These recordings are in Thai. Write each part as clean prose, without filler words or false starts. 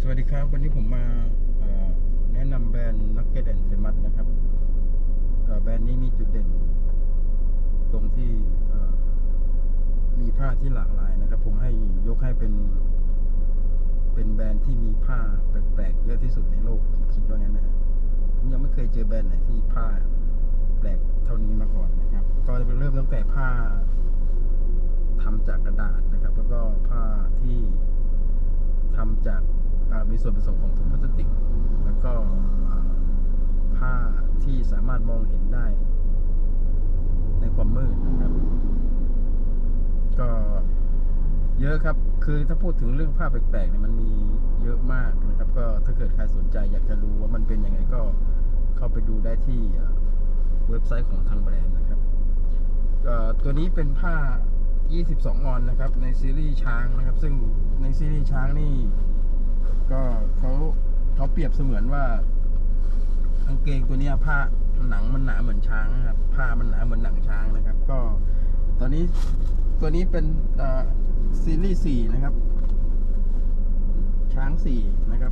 วัสดีครับวันนี้ผมมาแนะนำแบรนด์ Nugget and Famous นะครับแบรนด์นี้มีจุดเด่นตรงที่มีผ้าที่หลากหลายนะครับผมให้ยกให้เป็นแบรนด์ที่มีผ้าแปลกๆเยอะที่สุดในโลกผมคิดว่างั้นนะฮะผมยังไม่เคยเจอแบรนด์ไหนที่ผ้าแปลกเท่านี้มาก่อนนะครับก็เริ่มตั้งแต่ผ้าทำจากกระดาษนะครับแล้วก็ผ้าที่ทำจากมีส่วนผสมของถุงพลาสติกแล้วก็ผ้าที่สามารถมองเห็นได้ในความมืดนะครับก็เยอะครับคือถ้าพูดถึงเรื่องผ้าแปลกๆเนี่ยมันมีเยอะมากนะครับก็ถ้าเกิดใครสนใจอยากจะรู้ว่ามันเป็นยังไงก็เข้าไปดูได้ที่เว็บไซต์ของทางแบรนด์นะครับตัวนี้เป็นผ้า22 ออนนะครับในซีรีส์ช้างนะครับซึ่งในซีรีส์ช้างนี่ก็เขาเปรียบเสมือนว่ากางเกงตัวนี้ผ้าหนังมันหนาเหมือนช้างนะครับผ้ามันหนาเหมือนหนังช้างนะครับก็ตัวนี้เป็นซีรีส์4นะครับช้าง4นะครับ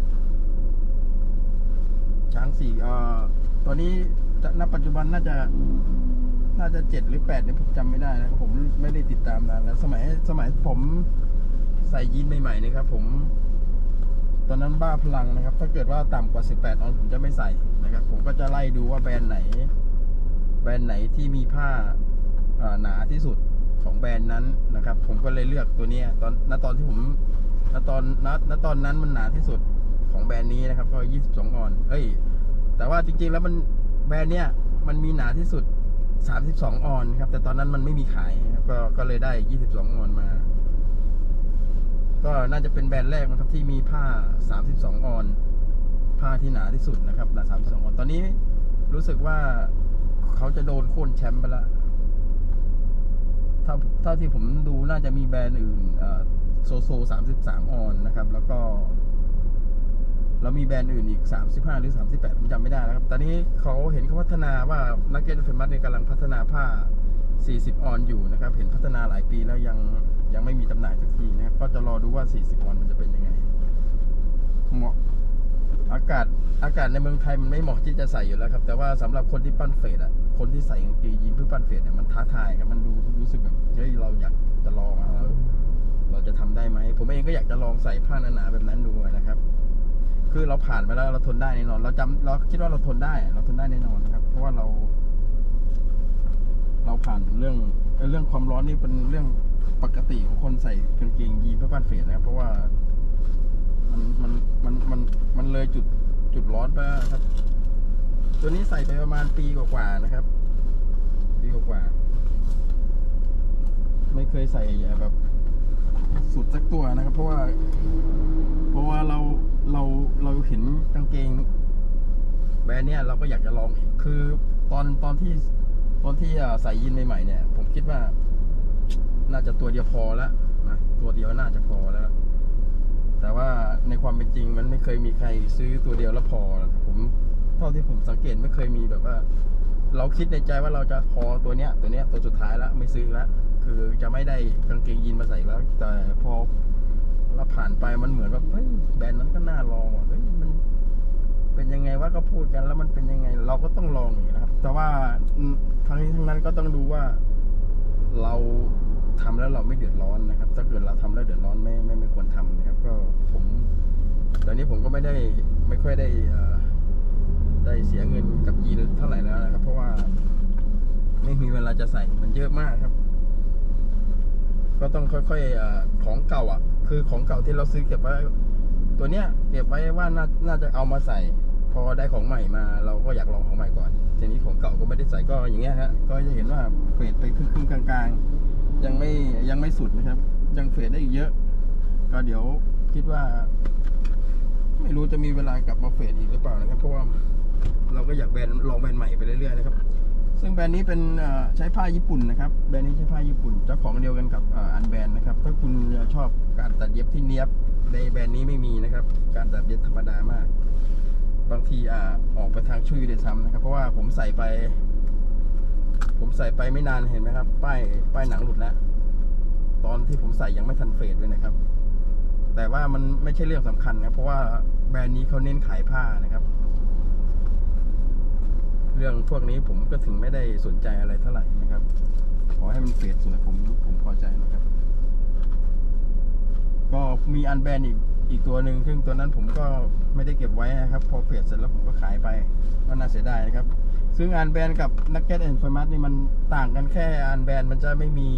ช้าง4ตัวนี้ณปัจจุบันน่าจะ7 หรือ 8เนี่ยผมจำไม่ได้นะครับผมไม่ได้ติดตามนานแล้วสมัยผมใส่ยีนใหม่ๆนะครับผมตอนนั้นบ้าพลังนะครับถ้าเกิดว่าต่ำกว่า18 ออนผมจะไม่ใส่นะครับผมก็จะไล่ดูว่าแบรนด์ไหนที่มีผ้าหนาที่สุดของแบรนด์นั้นนะครับผมก็เลยเลือกตัวนี้ตอนนั้นมันหนาที่สุดของแบรนด์นี้นะครับก็22 ออนแต่ว่าจริงๆแล้วมันแบรนด์เนี้ยมันมีหนาที่สุด32 ออนครับแต่ตอนนั้นมันไม่มีขายครับก็เลยได้22 ออนมาก็น่าจะเป็นแบรนด์แรกนะครับที่มีผ้า32 ออนผ้าที่หนาที่สุดนะครับหนา32 ออนตอนนี้รู้สึกว่าเขาจะโดนโค่นแชมป์ไปแล้วเท่าที่ผมดูน่าจะมีแบรนด์อื่นโซ33 ออนนะครับแล้วมีแบรนด์อื่นอีก35 หรือ 38ผมจำไม่ได้แล้วครับตอนนี้เขาเห็นเขาพัฒนาว่านักเก็ตเฟมัสกำลังพัฒนาผ้า40 ออนอยู่นะครับเห็นพัฒนาหลายปีแล้วยังไม่มีจำหน่ายสักทีนะครับก็จะรอดูว่า40 ออนมันจะเป็นยังไงเหมาะอากาศในเมืองไทยมันไม่เหมาะที่จะใส่อยู่แล้วครับแต่ว่าสำหรับคนที่ปั้นเฟสคนที่ใส่กางเกงยีนเพื่อปั้นเฟสเนี่ยมันท้าทายครับมันรู้สึกแบบเฮ้ยเราอยากจะลองเราจะทำได้ไหมผมเองก็อยากจะลองใส่ผ้าหนาๆแบบนั้นดูนะครับคือเราผ่านมาแล้วเราทนได้แน่นอนเราคิดว่าเราทนได้แน่นอนนะครับเพราะว่าเราผ่านเรื่องความร้อนนี่เป็นเรื่องปกติของคนใส่กางเกงยีนเพื่อปั้นเฟสนะครับเพราะว่ามันเลยจุดร้อนไปครับตัวนี้ใส่ไปประมาณปีกว่าๆนะครับปีกว่าไม่เคยใส่แบบสุดสักตัวนะครับเพราะว่าเราเห็นกางเกงแบรนด์เนี้ยเราก็อยากจะลองอีกคือตอนที่ใส่ยีนใหม่ๆเนี่ยผมคิดว่าน่าจะตัวเดียวพอแล้วนะตัวเดียวน่าจะพอแล้วแต่ว่าในความเป็นจริงมันไม่เคยมีใครซื้อตัวเดียวแล้วพอผมเท่าที่ผมสังเกตไม่เคยมีแบบว่าเราคิดในใจว่าเราจะพอตัวเนี้ยตัวสุดท้ายแล้วไม่ซื้อแล้วคือจะไม่ได้กางเกงยีนมาใส่แล้วแต่พอเราผ่านไปมันเหมือนแบบเฮ้ยแบรนด์นั้นก็น่าลองเฮ้ยมันเป็นยังไงว่าก็พูดกันแล้วมันเป็นยังไงเราก็ต้องลองอย่างนี้นะครับแต่ว่าทั้งนี้ทั้งนั้นก็ต้องดูว่าเราทำแล้วเราไม่เดือดร้อนนะครับถ้าเกิดเราทำแล้วเดือดร้อนไม่ควรทำนะครับก็ตอนนี้ผมก็ไม่ค่อยได้เสียเงินกับยีนเท่าไหร่แล้วนะครับเพราะว่าไม่มีเวลาจะใส่มันเยอะมากครับก็ต้องค่อยๆของเก่าคือของเก่าที่เราซื้อเก็บไว้ตัวเนี้ยเก็บไว้ว่าน่าจะเอามาใส่พอได้ของใหม่มาเราก็อยากลองของใหม่ก่อนทีนี้ของเก่าก็ไม่ได้ใส่ก็อย่างเงี้ยฮะก็จะเห็นว่าเฟดไปครึ่งกลางๆยังไม่สุดนะครับยังเฟดได้อีกเยอะก็เดี๋ยวคิดว่าไม่รู้จะมีเวลากลับมาเฟดอีกหรือเปล่านะครับเพราะว่าเราก็อยากลองแบรนด์ใหม่ไปเรื่อยๆนะครับซึ่งแบรนด์นี้เป็นใช้ผ้าญี่ปุ่นนะครับแบรนด์นี้ใช้ผ้าญี่ปุ่นเจ้าของเดียวกันกับอันแบรนด์นะครับถ้าคุณชอบการตัดเย็บที่เนียบในแบรนด์นี้ไม่มีนะครับการตัดเย็บธรรมดามากบางทีออกไปทางชุยเดซัมนะครับเพราะว่าผมใส่ไปไม่นานเห็นไหมครับป้ายหนังหลุดแล้วตอนที่ผมใส่ยังไม่ทันเฟดเลยนะครับแต่ว่ามันไม่ใช่เรื่องสำคัญนะเพราะว่าแบรนด์นี้เขาเน้นขายผ้านะครับ เรื่องพวกนี้ผมก็ถึงไม่ได้สนใจอะไรเท่าไหร่นะครับขอให้มันเฟดสวยผมพอใจนะครับ ก็มีอันแบรนด์อีกตัวหนึ่งซึ่งตัวนั้นผมก็ไม่ได้เก็บไว้นะครับพอเฟดเสร็จแล้วผมก็ขายไปก็น่าเสียดายนะครับซึ่งอันแบรนด์กับ Nugget and Famous นี่มันต่างกันแค่อันแบรนด์มันจะไม่มี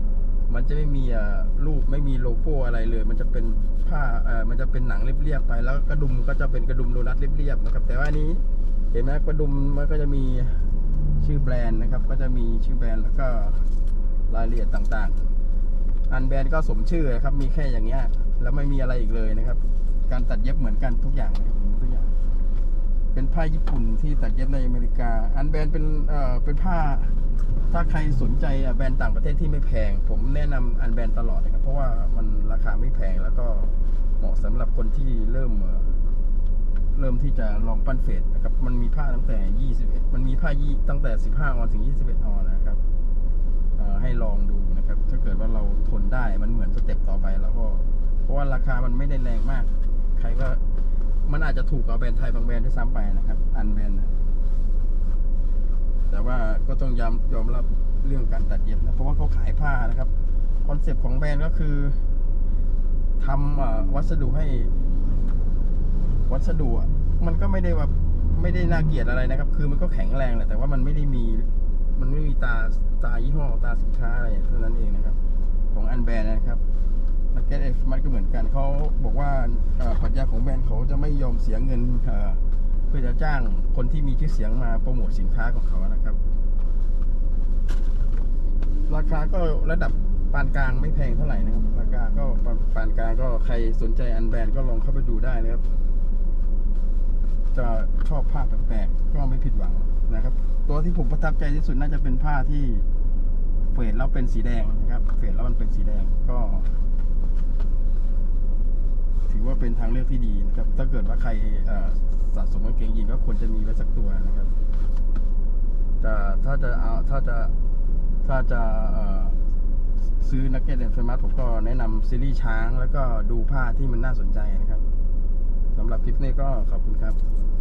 รูปไม่มีโลโก้อะไรเลยมันจะเป็นผ้ามันจะเป็นหนังเรียบๆไปแล้วกระดุมก็จะเป็นกระดุมโดนัทเรียบๆนะครับแต่ว่านี้เห็นไหมกระดุมมันก็จะมีชื่อแบรนด์นะครับก็จะมีชื่อแบรนด์แล้วก็รายละเอียดต่างๆอันแบรนด์ก็สมชื่อครับมีแค่อย่างเงี้ยแล้วไม่มีอะไรอีกเลยนะครับการตัดเย็บเหมือนกันทุกอย่างนะครับทุกอย่างเป็นผ้าญี่ปุ่นที่ตัดเย็บในอเมริกาอันแบรนด์เป็นผ้าถ้าใครสนใจแบรนด์ต่างประเทศที่ไม่แพงผมแนะนำอันแบรนด์ตลอดนะครับเพราะว่ามันราคาไม่แพงแล้วก็เหมาะสำหรับคนที่เริ่มที่จะลองปั้นเฟดนะครับมันมีผ้าตั้งแต่21มันมีผ้าตั้งแต่15 ออนถึง21 ออนนะครับให้ลองดูนะครับถ้าเกิดว่าเราทนได้มันเหมือนสเต็ปต่อไปแล้วก็เพราะว่าราคามันไม่ได้แรงมากใครก็มันอาจจะถูกกว่าแบรนด์ไทยบางแบรนด์ด้วยซ้ำไปนะครับอันแบรนด์แต่ว่าก็ต้องยอมรับเรื่องการตัดเย็บนะเพราะว่าเขาขายผ้านะครับคอนเซปต์ของแบรนด์ก็คือทำวัสดุให้วัสดุมันก็ไม่ได้น่าเกลียดอะไรนะครับคือมันก็แข็งแรงแหละแต่ว่ามันไม่มีตายี่ห้อตาสินค้าอะไรเท่านั้นเองนะครับของอันแบรนด์นะครับนักเก็ตเอ็กซ์มันก็เหมือนกันเขาบอกว่าปรัชญาของแบรนด์เขาจะไม่ยอมเสียเงินเพื่อจะจ้างคนที่มีชื่อเสียงมาโปรโมทสินค้าของเขานะครับราคาก็ระดับปานกลางไม่แพงเท่าไหร่นะครับราคาก็ปานกลางก็ใครสนใจอันแบรนด์ก็ลองเข้าไปดูได้นะครับจะชอบผ้าแปลกๆก็ไม่ผิดหวังนะครับตัวที่ผมประทับใจที่สุดน่าจะเป็นผ้าที่เฟดแล้วเป็นสีแดงนะครับเฟดแล้วมันเป็นสีแดงก็ถือว่าเป็นทางเลือกที่ดีนะครับถ้าเกิดว่าใครสะสมกางเกงยีนก็ควรจะมีไว้สักตัวนะครับถ้าจะซื้อนักเก็ตแอนด์เฟมัสผมก็แนะนำซีรีส์ช้างแล้วก็ดูผ้าที่มันน่าสนใจนะครับสำหรับคลิปนี้ก็ขอบคุณครับ